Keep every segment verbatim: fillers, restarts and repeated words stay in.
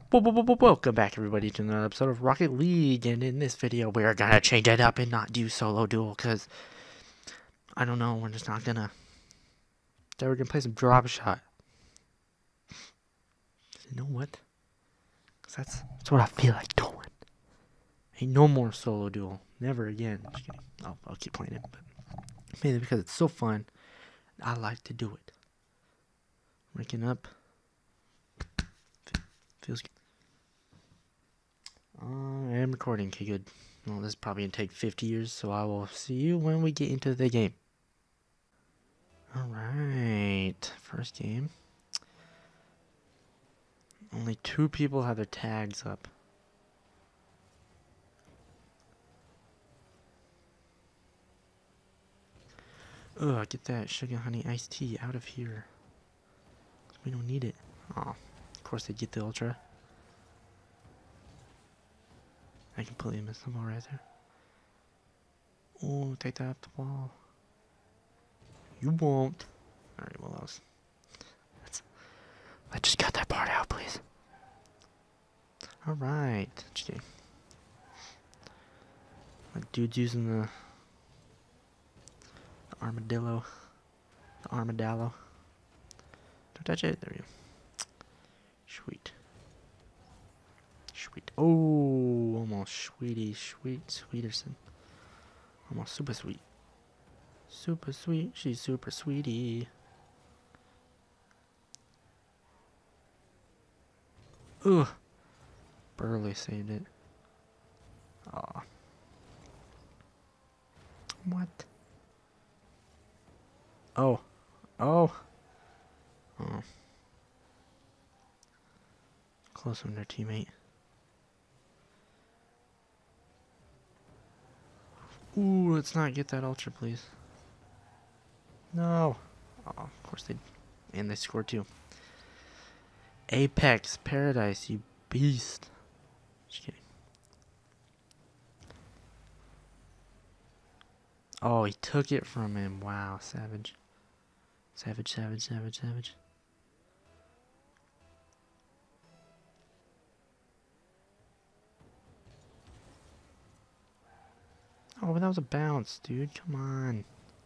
Welcome back, everybody, to another episode of Rocket League. And in this video, we're gonna change it up and not do solo duel, because I don't know, we're just not gonna. Then we're gonna play some drop shot. You know what? Because that's, that's what I feel like doing. Ain't no more solo duel. Never again. Just kidding. I'll, I'll keep playing it, but mainly because it's so fun. I like to do it. Ranking up. Feels good. Uh, I am recording. Okay, good. Well, this is probably going to take fifty years, so I will see you when we get into the game. Alright. First game. Only two people have their tags up. Ugh, get that sugar honey iced tea out of here. We don't need it. Oh, of course they get the ultra. I completely missed the ball right there. Oh, take that off the wall. You won't. Alright, well, that was... That's, I just got that part out, please. Alright. Okay. My dude's using the... The armadillo. The armadillo. Don't touch it. There we go. Sweet. Sweet. Oh, almost sweetie, sweet, sweeterson. Almost super sweet. Super sweet. She's super sweetie. Ugh. Barely saved it. Aw. What? Oh. Oh. Oh. Close on their teammate. Ooh, let's not get that ultra, please. No. Oh, of course they... And they scored too. Apex Paradise, you beast. Just kidding. Oh, he took it from him. Wow, savage. Savage, savage, savage, savage. Oh, but that was a bounce, dude. Come on.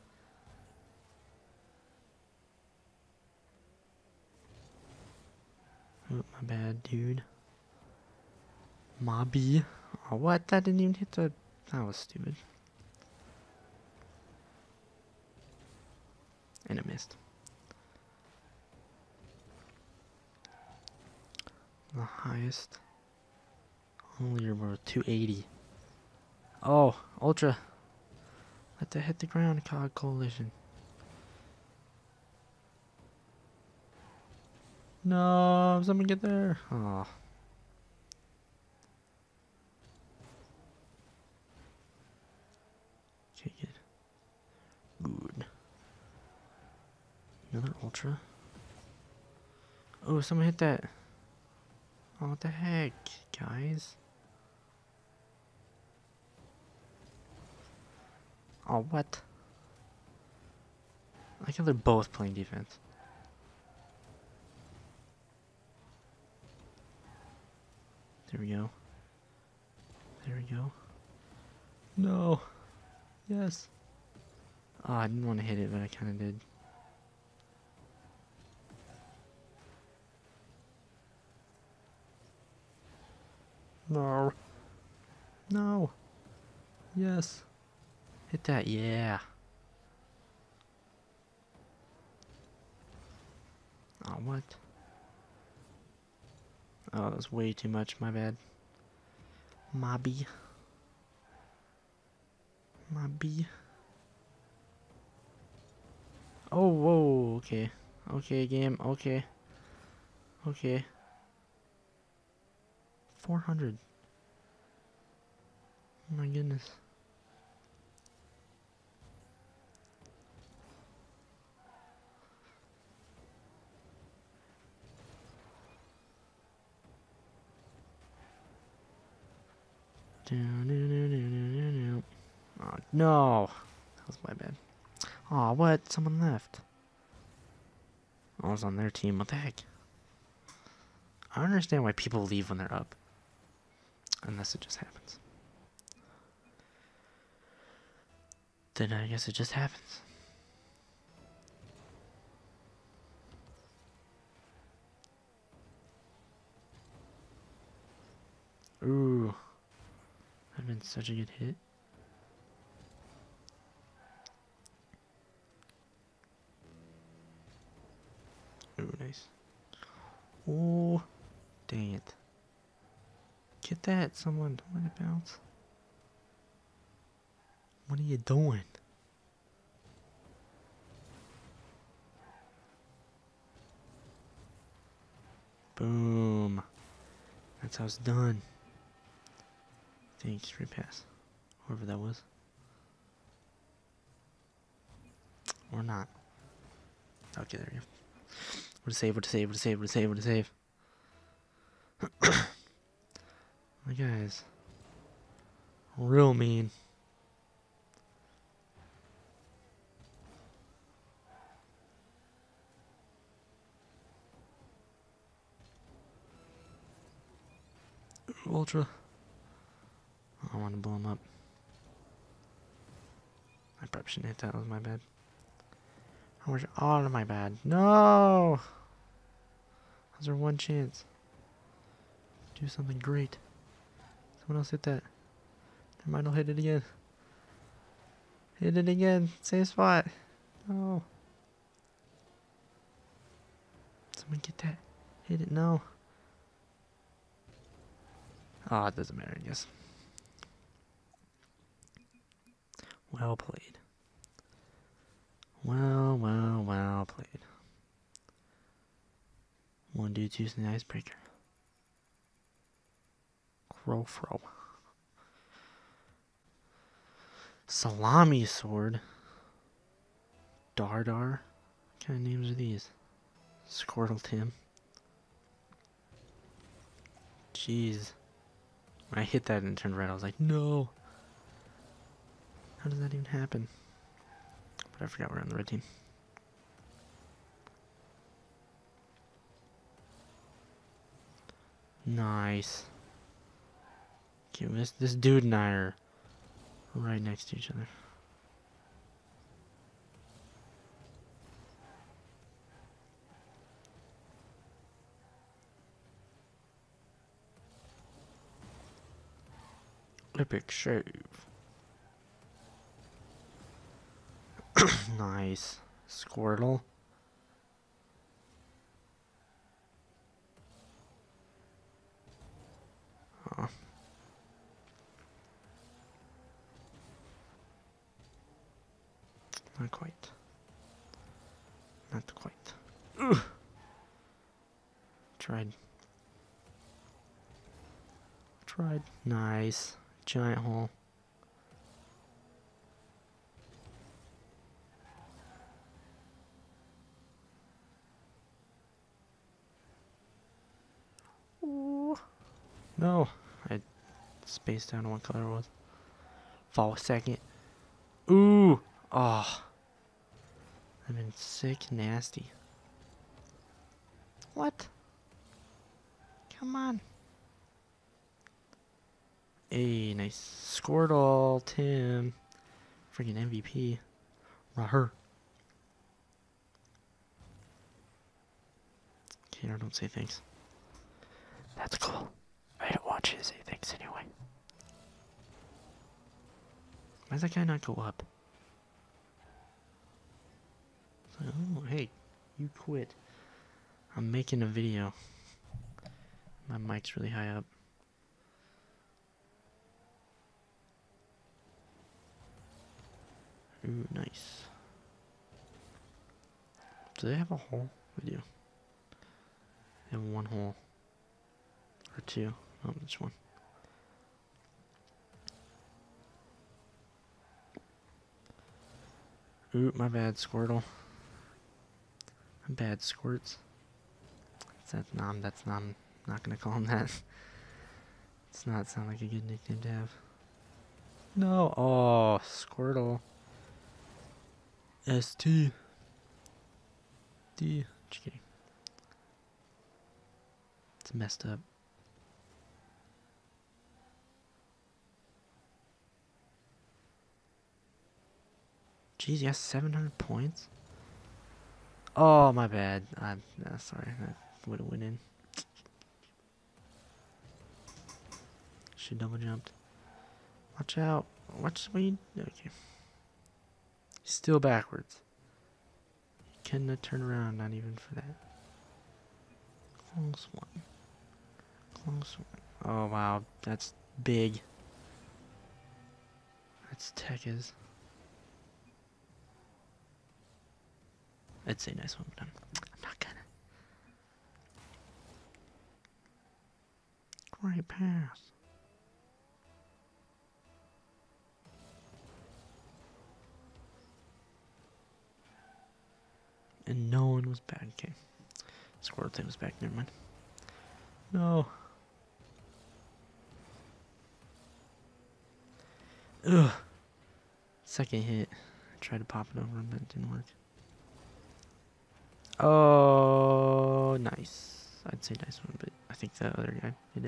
Oh, my bad, dude. Mobby. Oh, what? That didn't even hit the... That was stupid. And it missed. The highest. Only about two eighty. Oh, ultra. Let that hit the ground, C O D Coalition. No, someone get there. Oh. Okay, good. Good. Another ultra. Oh, someone hit that. Oh, what the heck, guys? Oh, what? I like how they're both playing defense. There we go. There we go. No. Yes. Oh, I didn't want to hit it, but I kind of did. No. No. Yes. Hit that, yeah. Oh, what? Oh, that was way too much, my bad. Mobby. Mobby. Oh, whoa, okay. Okay, game, okay. Okay. four hundred. Oh my goodness. Oh, no. That was my bad. Oh, what? Someone left. I was on their team. What the heck? I don't understand why people leave when they're up. Unless it just happens. Then I guess it just happens. Ooh. That'd been such a good hit. Ooh, nice. Ooh. Dang it. Get that, someone. Don't let it bounce. What are you doing? Boom. That's how it's done. Thanks, free pass. Whoever that was. Or not. Okay, there we go. What to save, what to save, what to save, what to save, what to save. My guys. Real mean. Ultra. I want to blow him up. I probably shouldn't hit that. That was my bad. How much? Oh, my bad. No! How's there one chance? Do something great. Someone else hit that. Never mind, I'll hit it again. Hit it again. Same spot. No. Someone get that. Hit it. No. Oh, it doesn't matter, I guess. Well played. Well, well, well played. One dude's using the icebreaker. Crowfro. Salami sword. Dardar. What kind of names are these? Squirtle Tim. Jeez. When I hit that and it turned red, I was like, no. How does that even happen? But I forgot we're on the red team. Nice. Okay, this, this dude and I are right next to each other. Epic save. Nice. Squirtle. Oh. Not quite. Not quite. Ugh. Tried. Tried. Nice. Giant hole. Ooh. No. I spaced out on what color it was. Fall second. Ooh. Oh. I've been sick nasty. What? Come on. Hey, nice Squirtle, Tim. Freaking M V P. Raher. Okay, I don't say thanks. That's cool. I don't want you to say thanks anyway. Why does that guy not go up? Oh, hey, you quit. I'm making a video. My mic's really high up. Ooh, nice. Do they have a hole? We do. They have one hole. Or two. Oh, just one. Ooh, my bad, Squirtle. My bad, Squirts. That's not, that's not, I'm not gonna call him that. It's not sound like a good nickname to have. No, oh, Squirtle. S T. D. Just kidding. It's It's messed up. Jeez, you have seven hundred points? Oh, my bad. I'm uh, sorry. I would have went in. She double jumped. Watch out. Watch what you... Okay. Still backwards. Cannot turn around, not even for that. Close one. Close one. Oh, wow. That's big. That's Tekka's. I'd say nice one, but I'm, I'm not gonna. Great pass. And no one was back. Okay. Squirrel thing was back. Never mind. No. Ugh. Second hit. I tried to pop it over him, but it didn't work. Oh, nice. I'd say nice one, but I think the other guy hit it.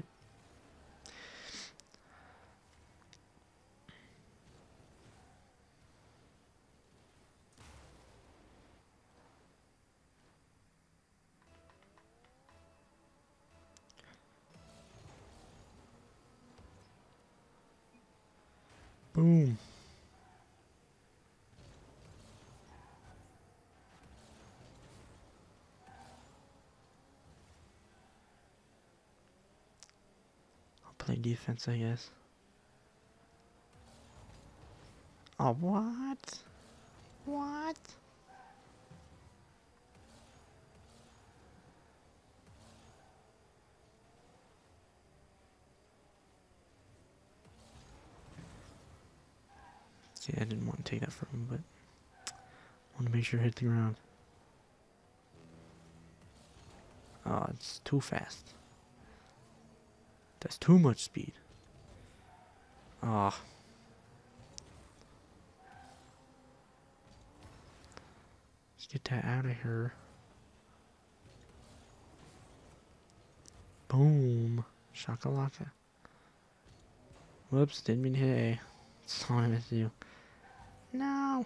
Boom. I'll play defense, I guess. Oh, what? What? See, I didn't want to take that from him, but I want to make sure it hit the ground. Oh, it's too fast. That's too much speed. Oh. Let's get that out of here. Boom. Shakalaka. Whoops, didn't mean to hit A. That's all I meant to do. No.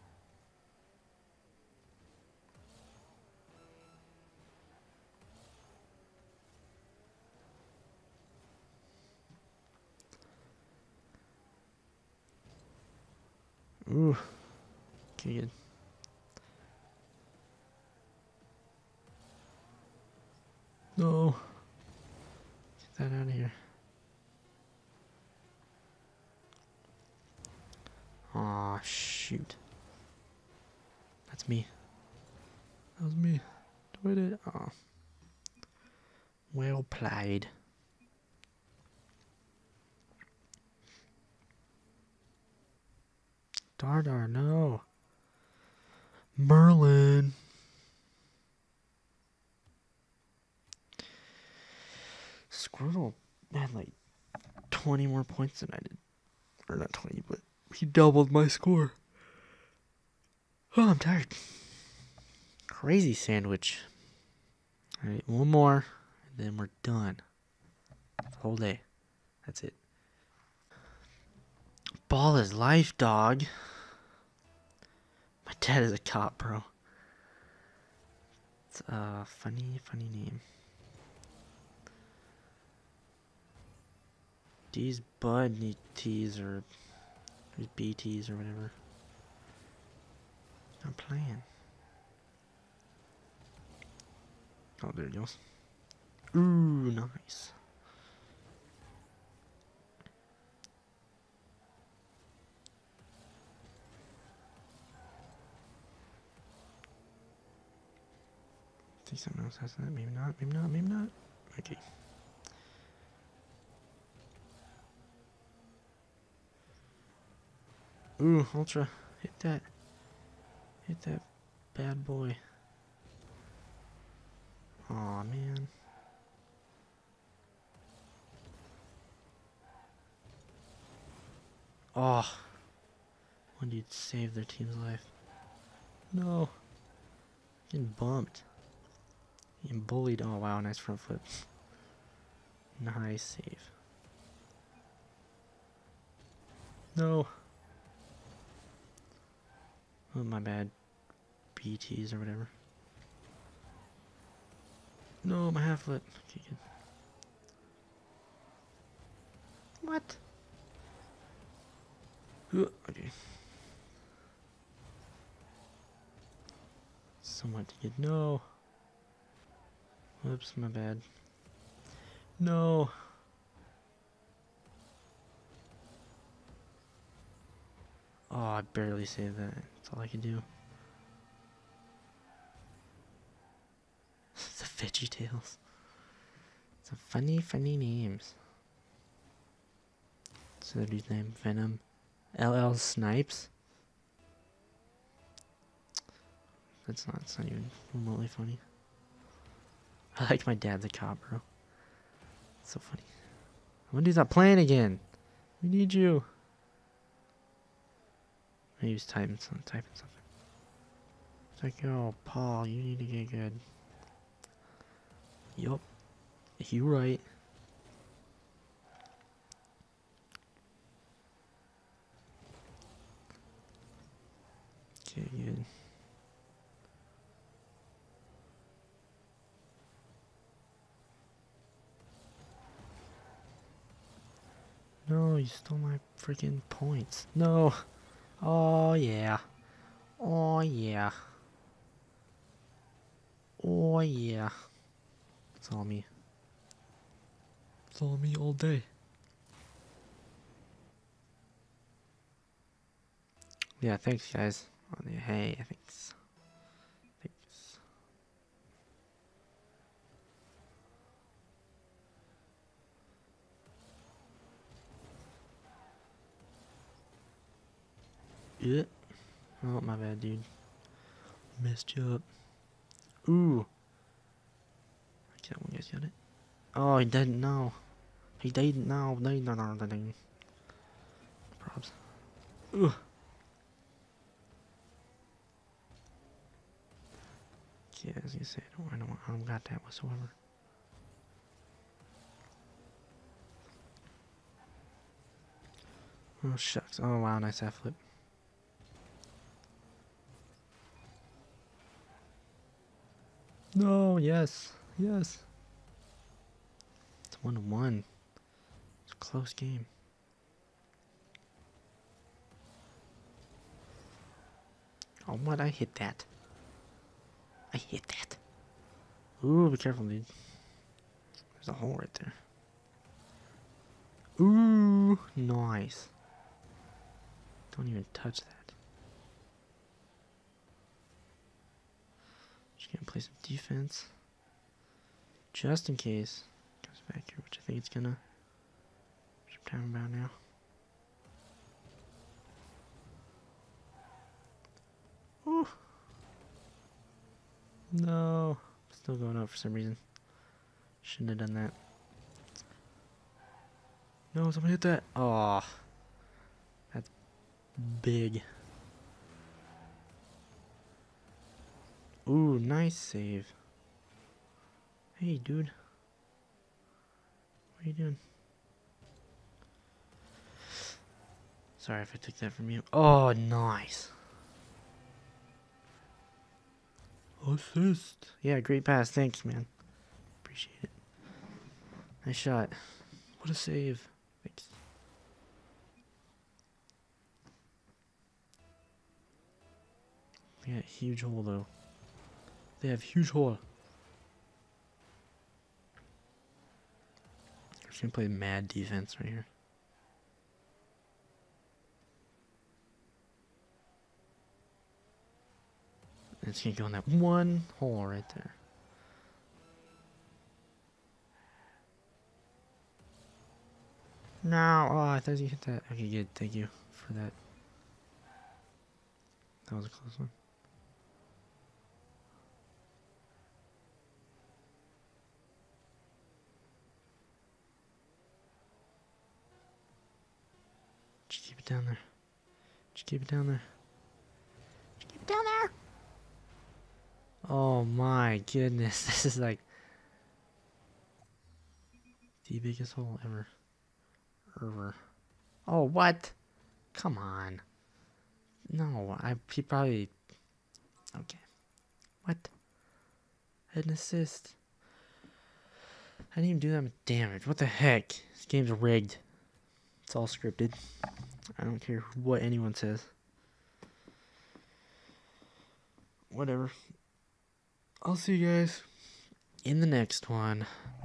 Ooh. Okay, good. No. Get that out of here. Aw, shoot. That's me. That was me. Do I did? Aw. Well played. Dardar, no. Merlin. Squirtle had like twenty more points than I did. Or not twenty, but he doubled my score. Oh, I'm tired. Crazy sandwich. Alright, one more, and then we're done. The whole day. That's it. Ball is life, dog. My dad is a cop, bro. It's a funny, funny name. These Bud T's or these B T's or whatever. I'm playing. Oh, there it goes. Ooh, nice. I think someone else has that. Maybe not. Maybe not. Maybe not. Okay. Ooh, Ultra. Hit that. Hit that bad boy. Aw, man. Oh. When you'd save their team's life. No. Getting bumped. Getting bullied. Oh, wow. Nice front flip. Nice save. No. Oh, my bad. B Ts or whatever. No, my half flip. Okay, good. What? Ooh, okay. Somewhat to get. No. Whoops, my bad. No. Oh, I barely saved that. That's all I can do. The Veggie Tales. Some funny, funny names. So that dude's name Venom. L L Snipes. That's not. It's not even remotely funny. I like my dad's a cop, bro. It's so funny. When dude's not playing again. We need you. He was typing something. Typing something. It's like, yo, Paul, you need to get good. Yup. You right. Okay, good. No, you stole my freaking points. No. Oh, yeah. Oh, yeah. Oh, yeah. It's all me. It's all me all day. Yeah, thanks, guys. Oh, yeah, hey, thanks. Thanks. Yeah. Oh, my bad, dude. Messed you up. Ooh. I can't one guys got it. Oh, he didn't know. He didn't know. No, no, no, no, no. Probs. Ooh. Yeah, as you said, I don't, I don't got that whatsoever. Oh, shucks. Oh, wow, nice half flip. No, yes, yes. It's one to one. It's a close game. Oh, what? I hit that. I hit that. Ooh, be careful, dude. There's a hole right there. Ooh, nice. Don't even touch that. Just gonna play some defense. Just in case it comes back here, which I think it's gonna. Which I'm talking about now. Ooh. No. Still going out for some reason. Shouldn't have done that. No, someone hit that. Oh. That's big. Ooh, nice save. Hey, dude. What are you doing? Sorry if I took that from you. Oh, nice. Assist. Yeah, great pass. Thanks, man. Appreciate it. Nice shot. What a save. Thanks. They got a huge hole, though. They have huge hole. I'm just gonna play mad defense right here. And it's gonna go in that one hole right there. No, oh, I thought you hit that. Okay, good. Thank you for that. That was a close one. Just keep it down there. Just keep it down there. Just keep it down there. Oh my goodness. This is like The biggest hole ever. Ever. Oh, what? Come on. No, I he probably. Okay. What? An assist. I didn't even do that much damage. What the heck? This game's rigged. It's all scripted. I don't care what anyone says. Whatever. I'll see you guys in the next one.